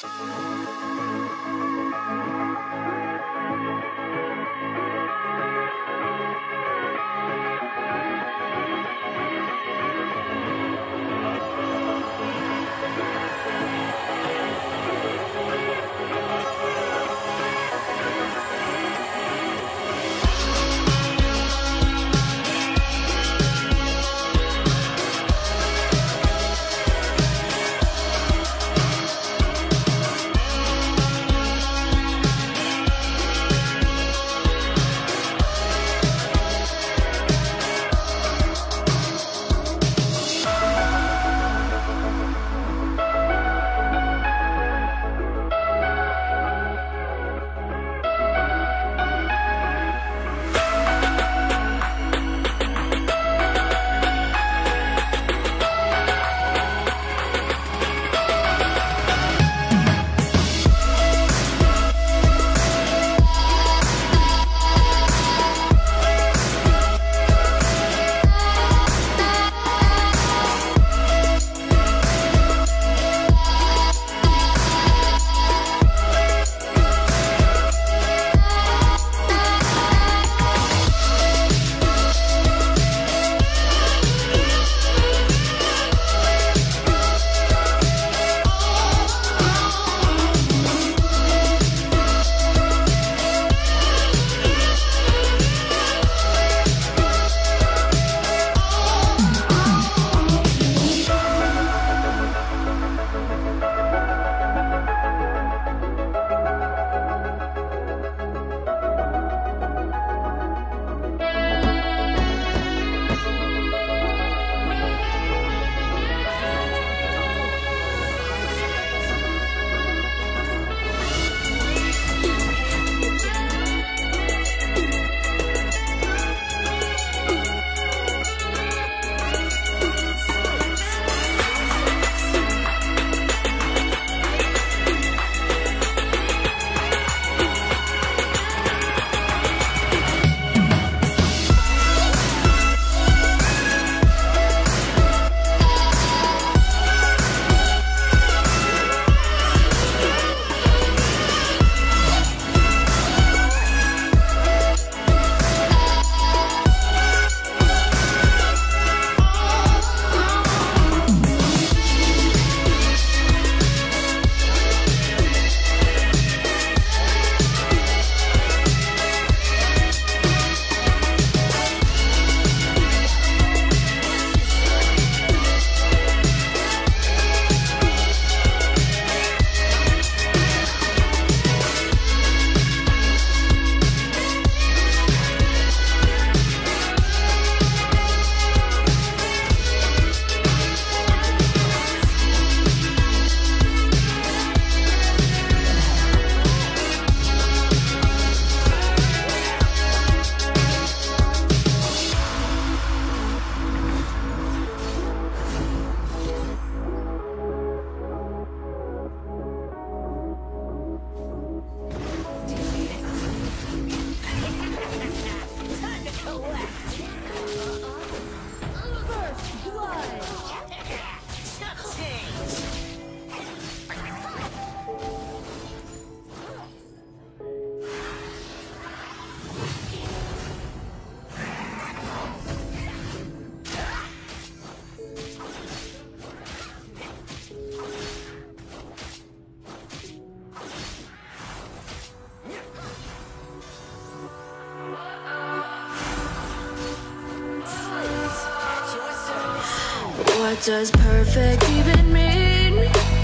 What does perfect even mean?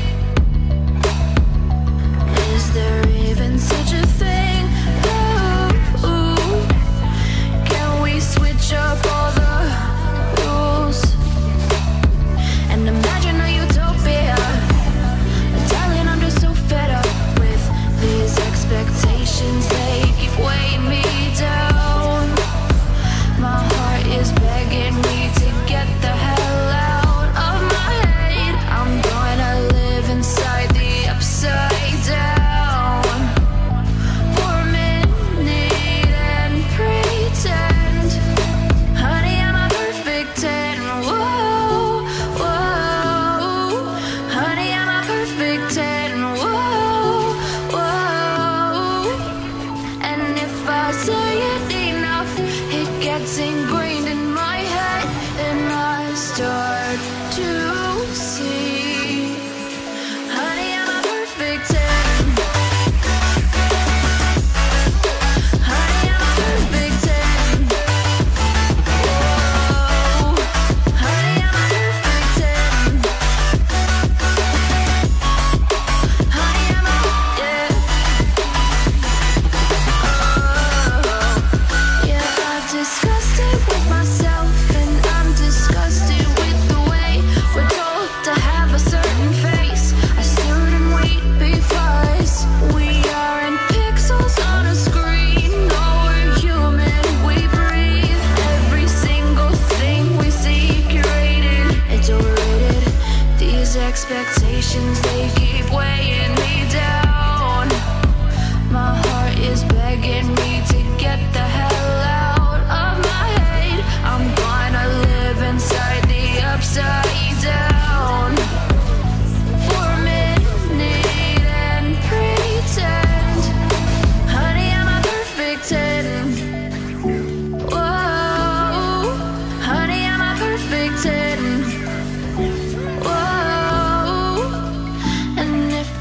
Is there even such a thing? Ooh, can we switch up all the rules and imagine a utopia? Darling, I'm just so fed up with these expectations. They keep weighing me down. My heart is begging me to get the hell out of my head. I'm gone.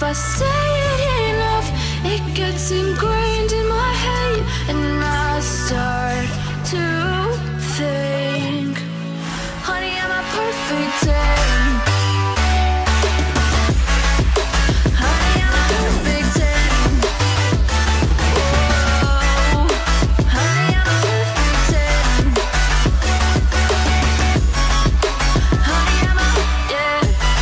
I say it enough, it gets ingrained in my head, and I start to think, honey, I'm a perfect 10. Honey, I'm a perfect 10. Whoa, honey, I'm a perfect 10. Honey, I'm a, yeah.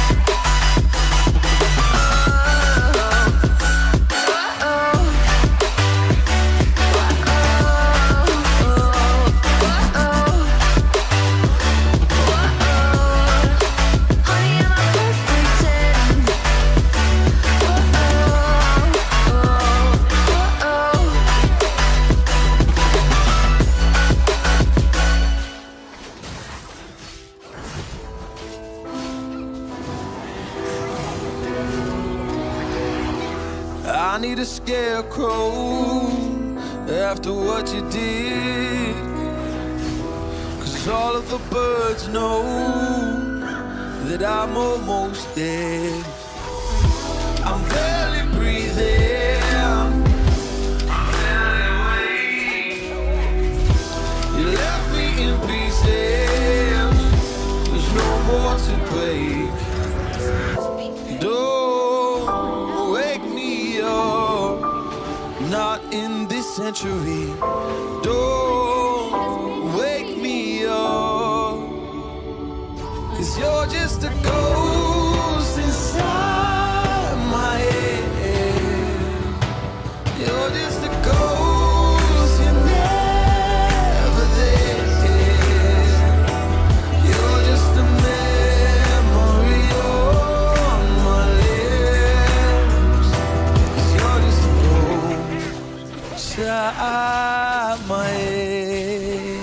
I need a scarecrow after what you did, 'cause all of the birds know that I'm almost dead. I'm barely breathing, I'm barely awake. You left me in pieces, there's no more to break. Don't wake me up, not in this century. Don't wake me up, 'cause you're just a ghost inside my head. You're just a ghost, you're never there. You're just a memory on my lips, 'cause you're just a ghost inside my head.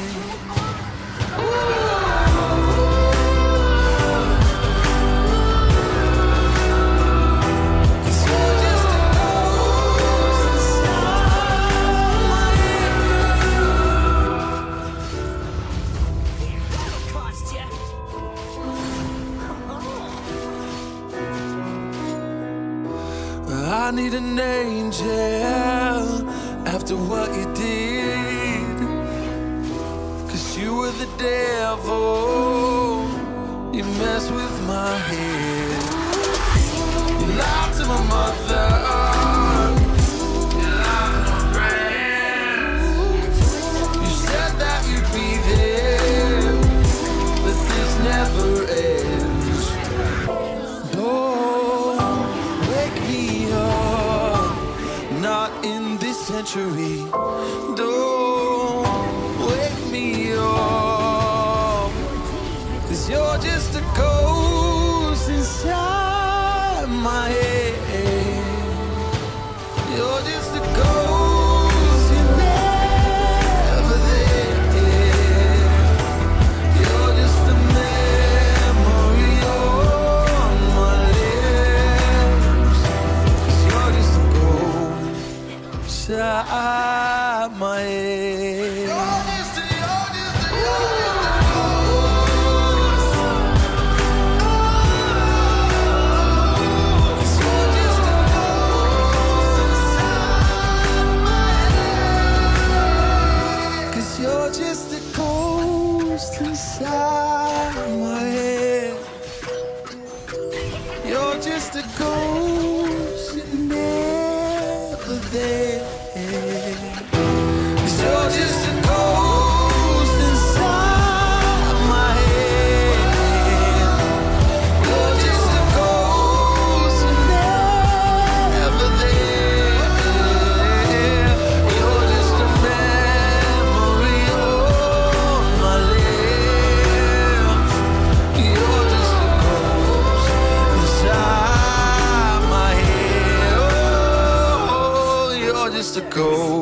I need an angel after what you did, 'cause you were the devil, you messed with my head. You lied to my mother, you lied to my friends. You said that you'd be there, but this never ends. Don't wake me up, not in this century. Don't wake me up, 'cause you're just a ghost inside my head. You're just a ghost, you're never there. You're just a memory on my lips, 'cause you're just a ghost inside my head. You're just a ghost inside my head. You're just a ghost, you're never there. 'Cause you're just a ghost inside my head. You're just a ghost, you're never there. You're just a memory on my lips. You're just a ghost inside my head. Oh, you're just a ghost.